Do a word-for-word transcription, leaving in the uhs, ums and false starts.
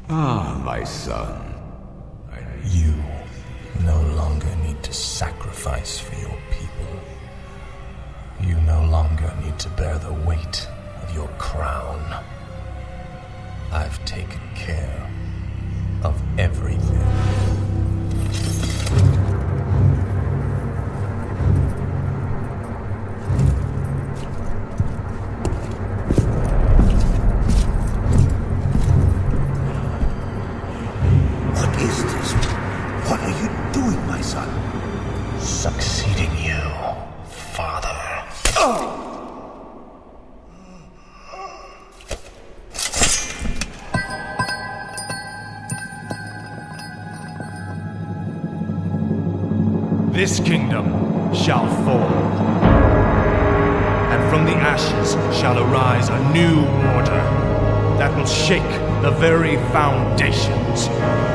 Ah, my son. You no longer need to sacrifice for your people. You no longer need to bear the weight of your crown. I've taken care of everything. Succeeding you, Father. This kingdom shall fall, and from the ashes shall arise a new order that will shake the very foundations